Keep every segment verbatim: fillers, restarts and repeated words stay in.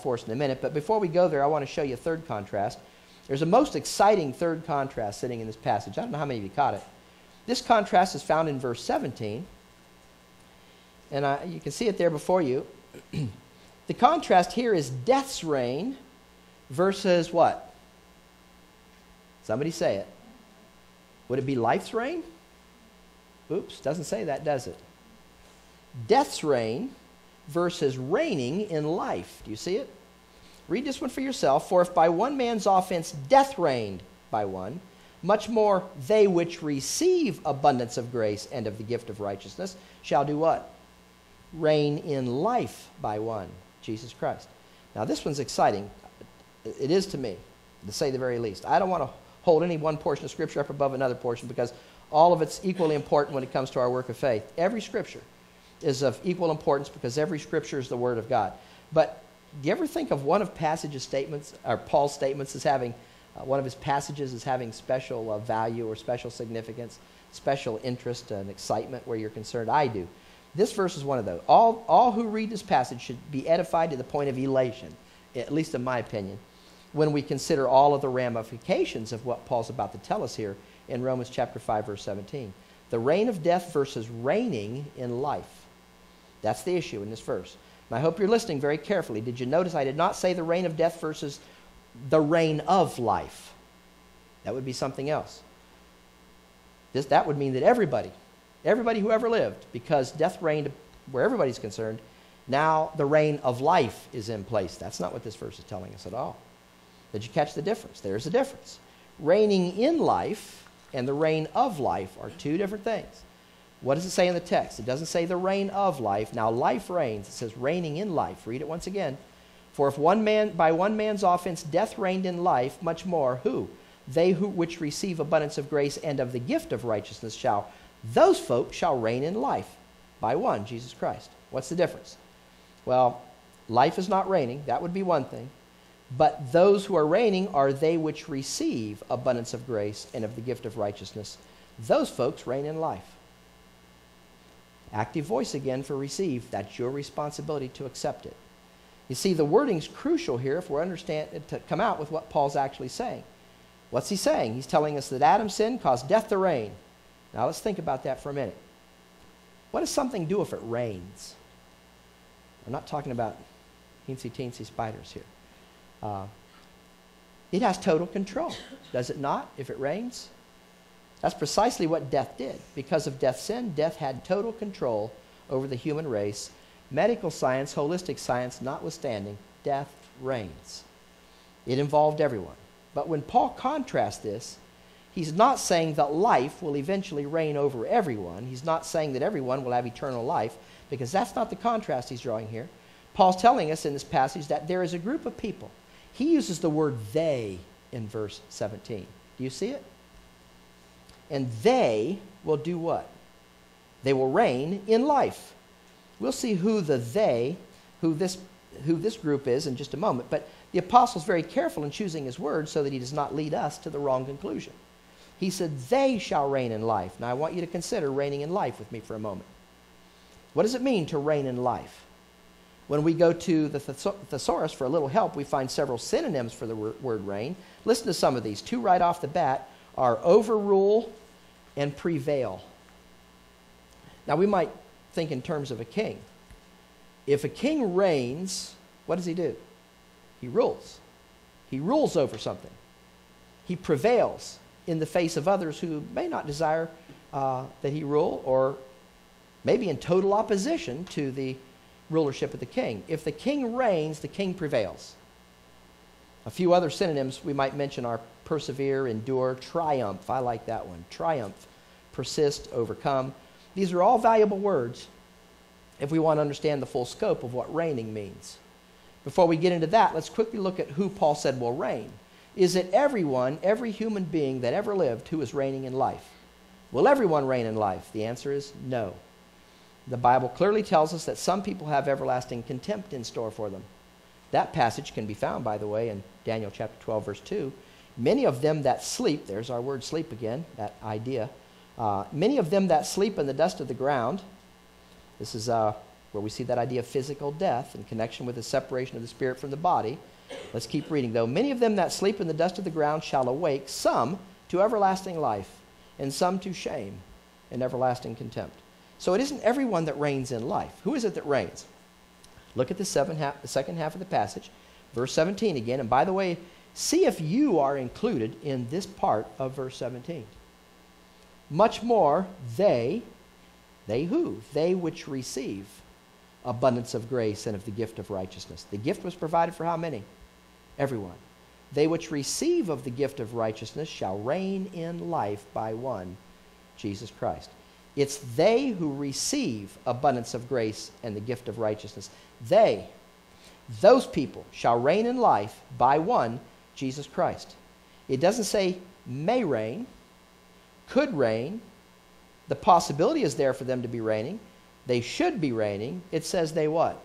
for us in a minute. But before we go there, I want to show you a third contrast. There's a most exciting third contrast sitting in this passage. I don't know how many of you caught it. This contrast is found in verse seventeen. And I, you can see it there before you. The contrast here is death's reign versus what? Somebody say it. Would it be life's reign? Oops, doesn't say that, does it? Death's reign versus reigning in life. Do you see it? Read this one for yourself. For if by one man's offense death reigned by one, much more they which receive abundance of grace and of the gift of righteousness shall do what? Reign in life by one, Jesus Christ. Now this one's exciting. It is to me, to say the very least. I don't want to hold any one portion of Scripture up above another portion because all of it's equally important when it comes to our work of faith. Every Scripture is of equal importance because every Scripture is the Word of God. But do you ever think of one of passage's statements, or Paul's statements, as having, uh, one of his passages as having special uh, value or special significance, special interest and excitement where you're concerned? I do. This verse is one of those. All, all who read this passage should be edified to the point of elation, at least in my opinion, when we consider all of the ramifications of what Paul's about to tell us here in Romans chapter five, verse seventeen. The reign of death versus reigning in life. That's the issue in this verse. And I hope you're listening very carefully. Did you notice I did not say the reign of death versus the reign of life? That would be something else. This, that would mean that everybody, everybody who ever lived, because death reigned where everybody's concerned, now the reign of life is in place. That's not what this verse is telling us at all. Did you catch the difference? There's a difference. Reigning in life and the reign of life are two different things. What does it say in the text? It doesn't say the reign of life. Now life reigns. It says reigning in life. Read it once again. For if one man, by one man's offense death reigned in life, much more, who? They who which receive abundance of grace and of the gift of righteousness shall, those folk shall reign in life by one, Jesus Christ. What's the difference? Well, life is not reigning. That would be one thing. But those who are reigning are they which receive abundance of grace and of the gift of righteousness. Those folks reign in life. Active voice again for receive. That's your responsibility to accept it. You see, the wording's crucial here if we're understand to come out with what Paul's actually saying. What's he saying? He's telling us that Adam's sin caused death to reign. Now let's think about that for a minute. What does something do if it rains? I'm not talking about teensy-teensy spiders here. Uh, it has total control, does it not, if it rains? That's precisely what death did. Because of death's sin, death had total control over the human race. Medical science, holistic science notwithstanding, death reigns. It involved everyone. But when Paul contrasts this, he's not saying that life will eventually reign over everyone. He's not saying that everyone will have eternal life, because that's not the contrast he's drawing here. Paul's telling us in this passage that there is a group of people. He uses the word they in verse seventeen. Do you see it? And they will do what? They will reign in life. We'll see who the they, who this, who this group is in just a moment. But the apostle's very careful in choosing his words so that he does not lead us to the wrong conclusion. He said, they shall reign in life. Now I want you to consider reigning in life with me for a moment. What does it mean to reign in life? When we go to the thesaurus for a little help, we find several synonyms for the word reign. Listen to some of these. Two right off the bat are overrule and prevail. Now we might think in terms of a king. If a king reigns, what does he do? He rules. He rules over something. He prevails in the face of others who may not desire uh, that he rule, or maybe in total opposition to the rulership of the king. If the king reigns, the king prevails. A few other synonyms we might mention are persevere, endure, triumph. I like that one. Triumph, persist, overcome. These are all valuable words if we want to understand the full scope of what reigning means. Before we get into that, let's quickly look at who Paul said will reign. Is it everyone, every human being that ever lived who is reigning in life? Will everyone reign in life? The answer is no. The Bible clearly tells us that some people have everlasting contempt in store for them. That passage can be found, by the way, in Daniel chapter twelve, verse two. Many of them that sleep, there's our word sleep again, that idea. Uh, many of them that sleep in the dust of the ground. This is uh, where we see that idea of physical death in connection with the separation of the spirit from the body. Let's keep reading, though. Many of them that sleep in the dust of the ground shall awake, some to everlasting life, and some to shame and everlasting contempt. So it isn't everyone that reigns in life. Who is it that reigns? Look at the, seven half, the second half of the passage, verse seventeen again. And by the way, see if you are included in this part of verse seventeen. Much more they, they who? They which receive abundance of grace and of the gift of righteousness. The gift was provided for how many? Everyone. They which receive of the gift of righteousness shall reign in life by one, Jesus Christ. It's they who receive abundance of grace and the gift of righteousness. They, those people, shall reign in life by one, Jesus Christ. It doesn't say may reign, could reign. The possibility is there for them to be reigning. They should be reigning. It says they what?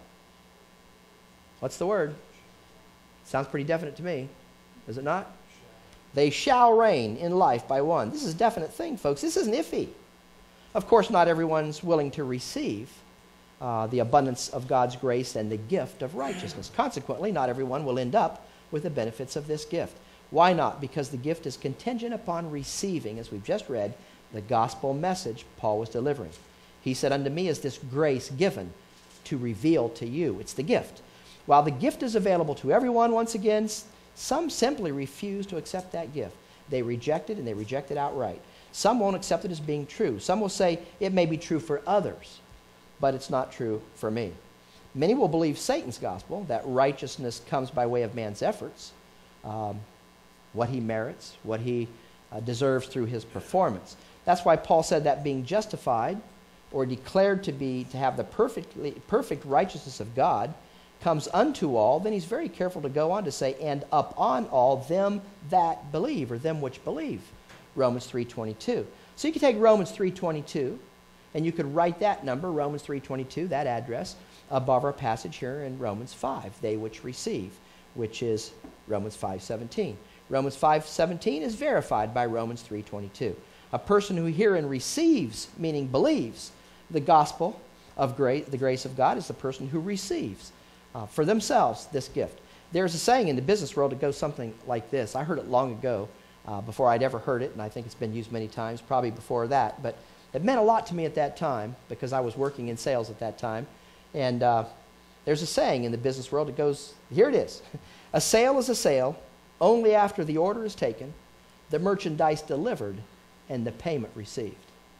What's the word? Sounds pretty definite to me. Is it not? They shall reign in life by one. This is a definite thing, folks. This isn't iffy. Of course, not everyone's willing to receive uh, the abundance of God's grace and the gift of righteousness. Consequently, not everyone will end up with the benefits of this gift. Why not? Because the gift is contingent upon receiving, as we've just read, the gospel message Paul was delivering. He said, unto me is this grace given to reveal to you. It's the gift. While the gift is available to everyone, once again, some simply refuse to accept that gift. They reject it, and they reject it outright. Some won't accept it as being true. Some will say it may be true for others, but it's not true for me. Many will believe Satan's gospel, that righteousness comes by way of man's efforts, um, what he merits, what he uh, deserves through his performance. That's why Paul said that being justified or declared to be to have the perfectly, perfect righteousness of God comes unto all. Then he's very careful to go on to say, and upon all them that believe, or them which believe. Romans three twenty-two. So you could take Romans three twenty-two, and you could write that number, Romans three twenty-two, that address, above our passage here in Romans five, they which receive, which is Romans five seventeen. Romans five seventeen is verified by Romans three twenty-two. A person who herein receives, meaning believes, the gospel of grace, the grace of God, is the person who receives uh, for themselves this gift. There's a saying in the business world that goes something like this. I heard it long ago, uh, before I'd ever heard it, and I think it's been used many times, probably before that. But it meant a lot to me at that time because I was working in sales at that time. And uh, there's a saying in the business world that goes, here it is. A sale is a sale only after the order is taken, the merchandise delivered, and the payment received.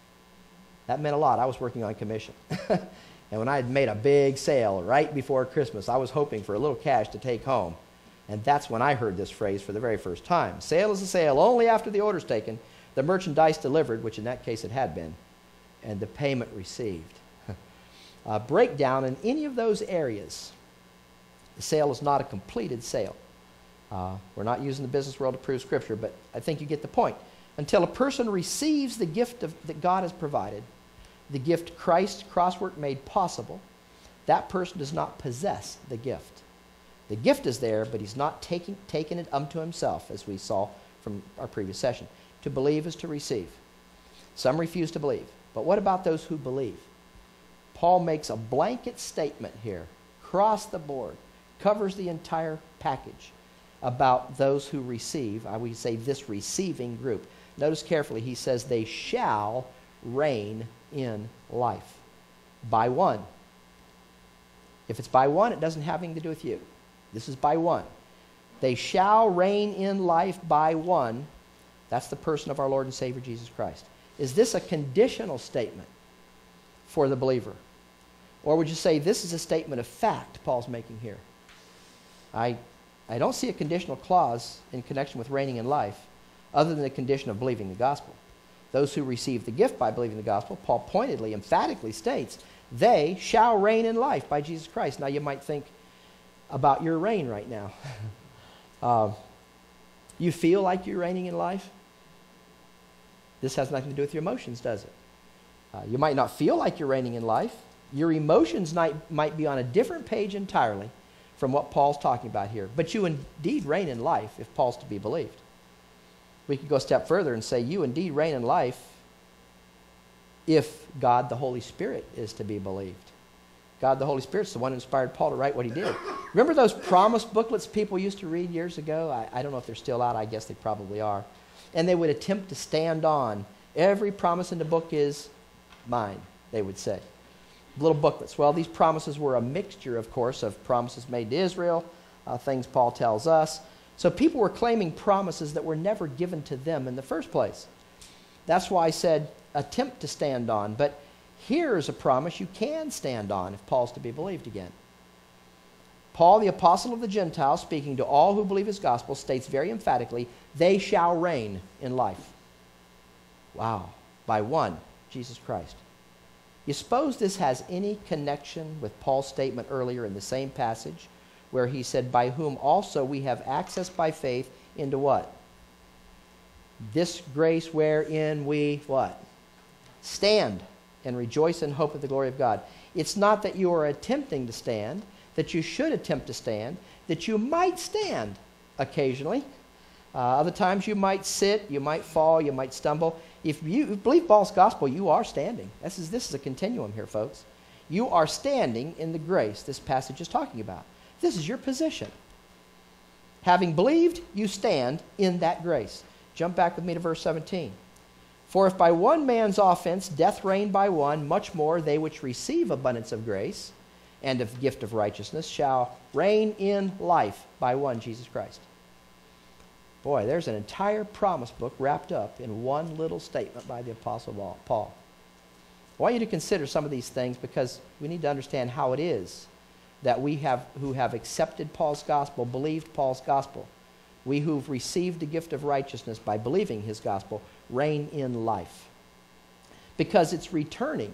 That meant a lot. I was working on commission. And when I had made a big sale right before Christmas, I was hoping for a little cash to take home. And that's when I heard this phrase for the very first time. Sale is a sale only after the order's taken, the merchandise delivered, which in that case it had been, and the payment received. A breakdown in any of those areas, the sale is not a completed sale. Uh, we're not using the business world to prove Scripture, but I think you get the point. Until a person receives the gift of, that God has provided, the gift Christ's crosswork made possible, that person does not possess the gift. The gift is there, but he's not taking, taking it unto himself, as we saw from our previous session. To believe is to receive. Some refuse to believe. But what about those who believe? Paul makes a blanket statement here, across the board, covers the entire package about those who receive. I would say this receiving group. Notice carefully, he says they shall reign in life by one. If it's by one, it doesn't have anything to do with you. This is by one. They shall reign in life by one. That's the person of our Lord and Savior Jesus Christ. Is this a conditional statement for the believer? Or would you say this is a statement of fact Paul's making here? I, I don't see a conditional clause in connection with reigning in life other than the condition of believing the gospel. Those who receive the gift by believing the gospel, Paul pointedly, emphatically states, they shall reign in life by Jesus Christ. Now you might think about your reign right now. uh, you feel like you're reigning in life? This has nothing to do with your emotions, does it? Uh, you might not feel like you're reigning in life. Your emotions might, might be on a different page entirely from what Paul's talking about here. But you indeed reign in life if Paul's to be believed. We could go a step further and say you indeed reign in life if God the Holy Spirit is to be believed. God the Holy Spirit's the one who inspired Paul to write what he did. Remember those promise booklets people used to read years ago? I, I don't know if they're still out. I guess they probably are. And they would attempt to stand on every promise in the book is mine, they would say. Little booklets. Well, these promises were a mixture, of course, of promises made to Israel, uh, things Paul tells us. So people were claiming promises that were never given to them in the first place. That's why I said attempt to stand on. But here's a promise you can stand on if Paul's to be believed again. Paul, the apostle of the Gentiles, speaking to all who believe his gospel, states very emphatically, they shall reign in life. Wow. By one, Jesus Christ. You suppose this has any connection with Paul's statement earlier in the same passage where he said, by whom also we have access by faith into what? This grace wherein we, what? Stand and rejoice in hope of the glory of God. It's not that you are attempting to stand, that you should attempt to stand, that you might stand occasionally. Uh, other times you might sit, you might fall, you might stumble. If you believe Paul's gospel, you are standing. This is, this is a continuum here, folks. You are standing in the grace this passage is talking about. This is your position. Having believed, you stand in that grace. Jump back with me to verse seventeen. For if by one man's offense death reigned by one, much more they which receive abundance of grace and of gift of righteousness shall reign in life by one, Jesus Christ. Boy, there's an entire promise book wrapped up in one little statement by the Apostle Paul. I want you to consider some of these things because we need to understand how it is that we have, who have accepted Paul's gospel, believed Paul's gospel, we who've received the gift of righteousness by believing his gospel, reign in life. Because it's returning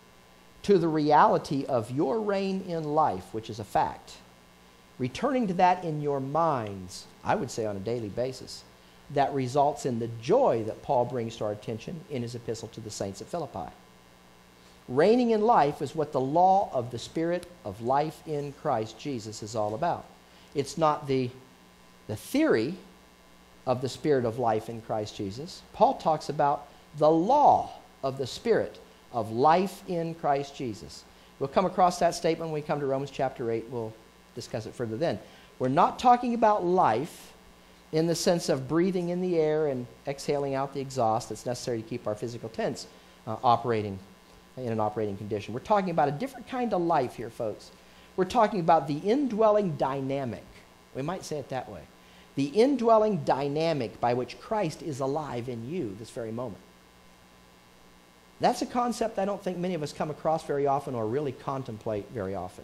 to the reality of your reign in life, which is a fact. Returning to that in your minds, I would say on a daily basis, that results in the joy that Paul brings to our attention in his epistle to the saints at Philippi. Reigning in life is what the law of the Spirit of life in Christ Jesus is all about. It's not the, the theory of the Spirit of life in Christ Jesus. Paul talks about the law of the Spirit of life in Christ Jesus. We'll come across that statement when we come to Romans chapter eight. We'll discuss it further then. We're not talking about life in the sense of breathing in the air and exhaling out the exhaust that's necessary to keep our physical tents uh, operating in an operating condition. We're talking about a different kind of life here, folks. We're talking about the indwelling dynamic. We might say it that way. The indwelling dynamic by which Christ is alive in you this very moment. That's a concept I don't think many of us come across very often or really contemplate very often.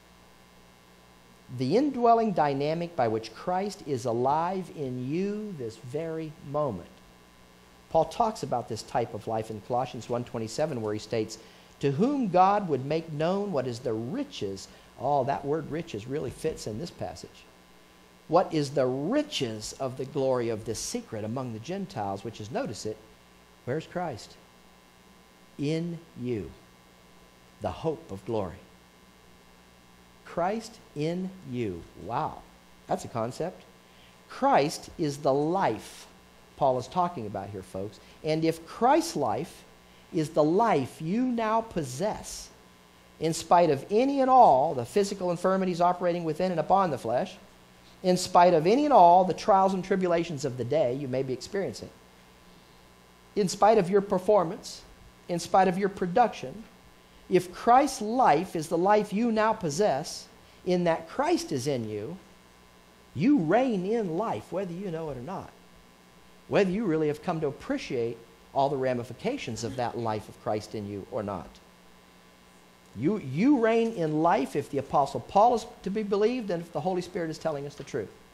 The indwelling dynamic by which Christ is alive in you this very moment. Paul talks about this type of life in Colossians one twenty-seven where he states, to whom God would make known what is the riches. Oh, that word riches really fits in this passage. What is the riches of the glory of this secret among the Gentiles, which is, notice it, where's Christ? In you, the hope of glory. Christ in you. Wow, that's a concept. Christ is the life Paul is talking about here, folks. And if Christ's life is the life you now possess, in spite of any and all the physical infirmities operating within and upon the flesh, in spite of any and all the trials and tribulations of the day you may be experiencing, in spite of your performance, in spite of your production, if Christ's life is the life you now possess, in that Christ is in you, you reign in life, whether you know it or not. Whether you really have come to appreciate all the ramifications of that life of Christ in you or not. You, you reign in life if the Apostle Paul is to be believed and if the Holy Spirit is telling us the truth.